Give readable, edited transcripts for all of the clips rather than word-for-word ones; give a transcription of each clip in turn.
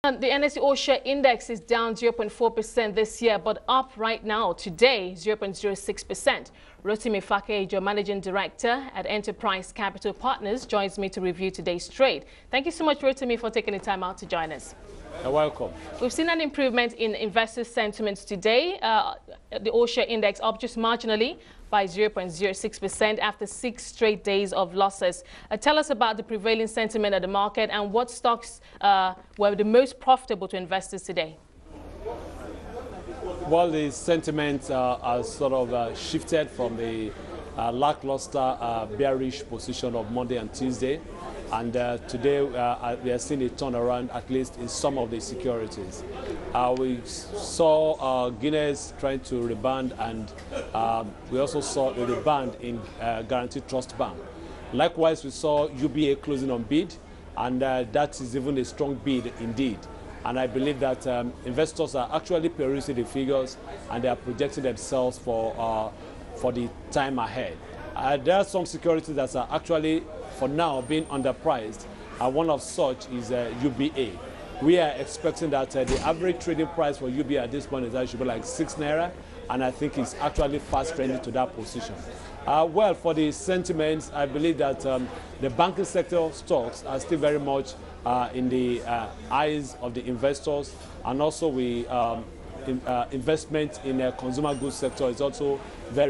The NSE All-Share Index is down 0.4% this year, but up right now today 0.06%. Rotimi Fakayejo, Managing Director at Enterprise Capital Partners, joins me to review today's trade. Thank you so much, Rotimi, for taking the time out to join us. You're welcome. We've seen an improvement in investor sentiments today. The All-Share Index up just marginally by 0.06% after 6 straight days of losses. Tell us about the prevailing sentiment at the market and what stocks were the most profitable to investors today. Well, the sentiment has sort of shifted from the lackluster bearish position of Monday and Tuesday. And today we are seeing a turnaround, at least in some of the securities. We saw Guinness trying to rebound, and we also saw a rebound in Guaranteed Trust Bank. Likewise, we saw UBA closing on bid, and that is even a strong bid indeed. And I believe that investors are actually perusing the figures, and they are projecting themselves for the time ahead. There are some securities that are actually, for now, being underpriced. One of such is UBA. We are expecting that the average trading price for UBA at this point is that should be like 6 naira, and I think it's actually fast trending to that position. Well, for the sentiments, I believe that the banking sector stocks are still very much in the eyes of the investors, and also we investment in the consumer goods sector is also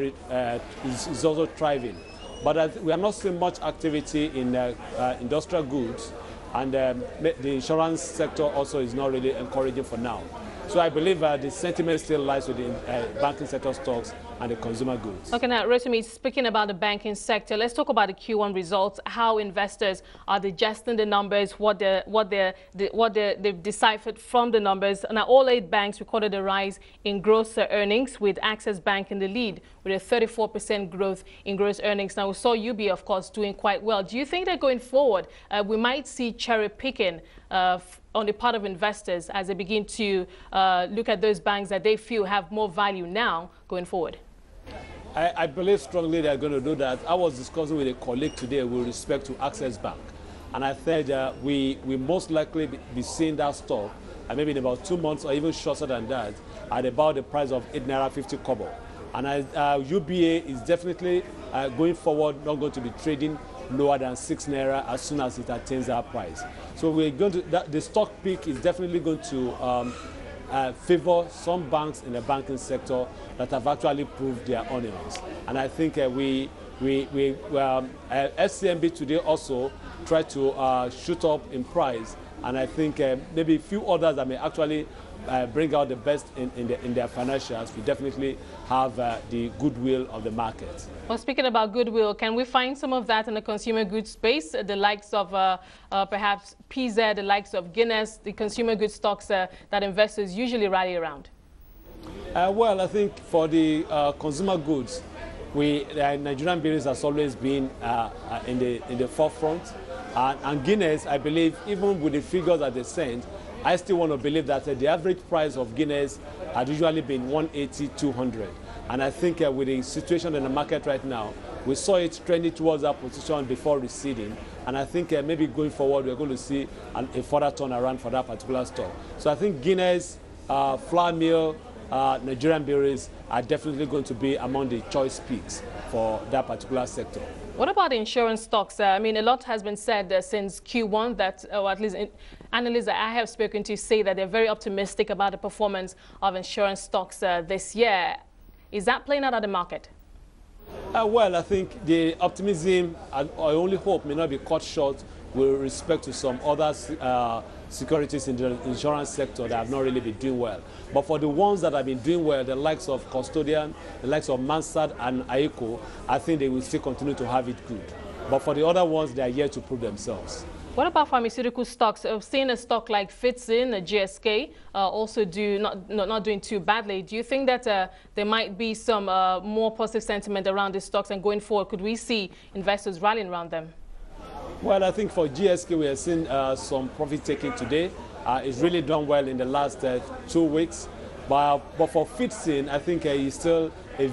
is also thriving. But we are not seeing much activity in industrial goods, and the insurance sector also is not really encouraging for now. So I believe the sentiment still lies with the banking sector stocks and the consumer goods. Okay, now, Rotimi, speaking about the banking sector, let's talk about the Q1 results, how investors are digesting the numbers, what they've deciphered from the numbers. Now, all 8 banks recorded a rise in gross earnings, with Access Bank in the lead with a 34% growth in gross earnings. Now, we saw UBA, of course, doing quite well. Do you think that going forward, we might see cherry picking on the part of investors as they begin to look at those banks that they feel have more value now going forward? I believe strongly they're going to do that. I was discussing with a colleague today with respect to Access Bank, and I think we most likely be seeing that stock maybe in about 2 months or even shorter than that at about the price of 8 naira 50 kobo. And UBA is definitely going forward not going to be trading lower than 6 naira as soon as it attains that price. So we're going to the stock pick is definitely going to favor some banks in the banking sector that have actually proved their onions. And I think SCMB today also tried to shoot up in price, and I think maybe a few others that may actually bring out the best in their financials. We definitely have the goodwill of the market. Well, speaking about goodwill, can we find some of that in the consumer goods space? The likes of perhaps PZ, the likes of Guinness, the consumer goods stocks that investors usually rally around? Well, I think for the consumer goods, Nigerian business has always been in the forefront. And Guinness, I believe, even with the figures that they sent, I still want to believe that the average price of Guinness had usually been 180, 200. And I think with the situation in the market right now, we saw it trending towards that position before receding. And I think maybe going forward, we're going to see a further turnaround for that particular stock. So I think Guinness, flour mill, Nigerian breweries are definitely going to be among the choice picks for that particular sector. What about insurance stocks? I mean, a lot has been said since Q1 that, or at least analysts that I have spoken to say that they're very optimistic about the performance of insurance stocks this year. Is that playing out at the market? Well, I think the optimism, I only hope, may not be cut short with respect to some other securities in the insurance sector that have not really been doing well. But for the ones that have been doing well, the likes of Custodian, the likes of Mansard and Aiko, I think they will still continue to have it good. But for the other ones, they are yet to prove themselves. What about pharmaceutical stocks? I've seen a stock like Fitsin, a GSK, also not doing too badly. Do you think that there might be some more positive sentiment around these stocks, and going forward, could we see investors rallying around them? Well, I think for GSK, we have seen some profit taking today. It's really done well in the last 2 weeks. But for Fitsin, I think he's still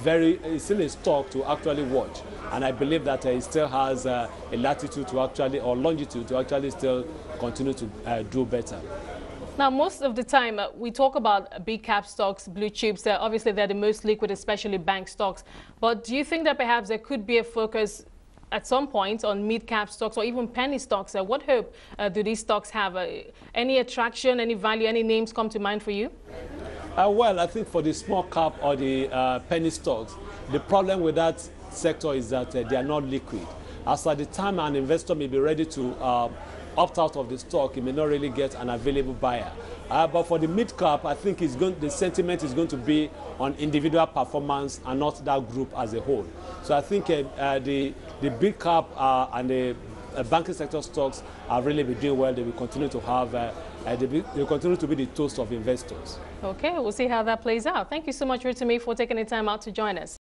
a stock to actually watch. And I believe that he still has a latitude to actually, or longitude to actually still continue to do better. Now, most of the time, we talk about big cap stocks, blue chips. Obviously, they're the most liquid, especially bank stocks. But do you think that perhaps there could be a focus at some point on mid-cap stocks or even penny stocks? What hope do these stocks have? Any attraction, any value, any names come to mind for you? Well, I think for the small cap or the penny stocks, the problem with that sector is that they are not liquid. As at the time an investor may be ready to opt out of the stock, he may not really get an available buyer. But for the mid cap, I think the sentiment is going to be on individual performance and not that group as a whole. So I think the big cap and the banking sector stocks have really been doing well. They will continue to have, they will continue to be the toast of investors. Okay, we'll see how that plays out. Thank you so much, Rotimi, for taking the time out to join us.